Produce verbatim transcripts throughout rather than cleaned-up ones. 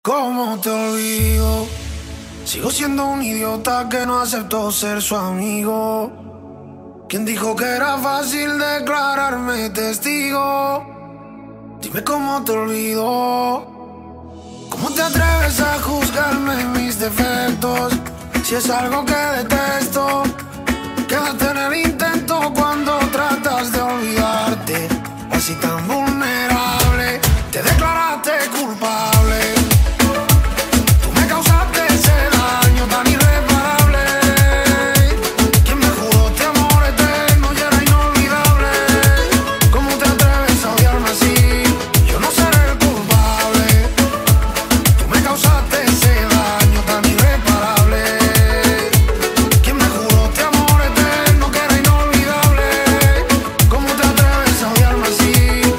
¿Cómo te olvido? Sigo siendo un idiota que no aceptó ser su amigo. ¿Quién dijo que era fácil declararme testigo? Dime cómo te olvido. ¿Cómo te atreves a juzgarme mis defectos? Si es algo que detesto, quédate en el intento cuando tratas de olvidarte. Así tan vulnerable, te declaraste culpable. Tú me causaste ese daño tan irreparable. Quien me juró este amor eterno y era inolvidable. ¿Cómo te atreves a odiarme así? Yo no seré el culpable. Tú me causaste ese daño tan irreparable. Quien me juró este amor eterno que era inolvidable. ¿Cómo te atreves a odiarme así?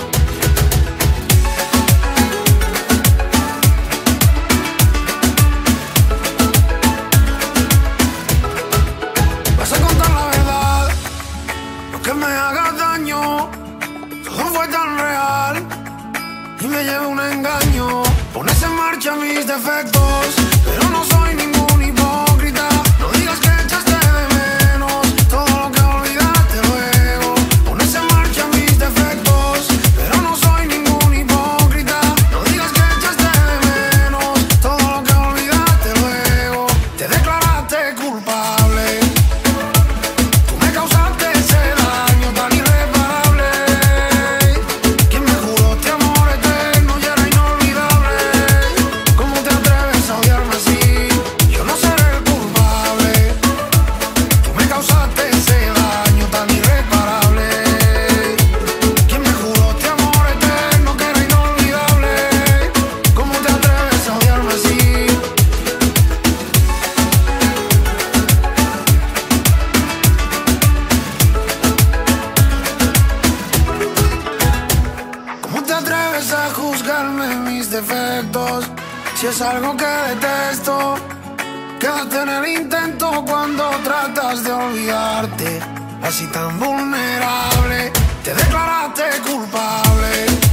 Vas a contar la verdad, no que me hagas daño. Todo fue tan real y me lleva un engaño. Pones en marcha mis defectos, pero no soy ningún hipócrita. No digas que echaste de menos todo lo que olvidaste luego. Pones en marcha mis defectos, pero no soy ningún hipócrita. No digas que echaste de menos todo lo que olvidaste luego. Te declaraste culpable. Tú me causaste ese daño tan irreparable. Quien me juró este amor eterno y era inolvidable. ¿Cómo te atreves a odiarme así? Yo no seré el culpable. Tú me causaste ese daño tan irreparable. Quien me juró este amor eterno que era inolvidable. ¿Cómo te atreves a odiarme así? ¿Cómo te atreves a juzgarme mis defectos? Si es algo que detesto, quédate en el intento cuando tratas de olvidarte. Así tan vulnerable, te declaraste culpable.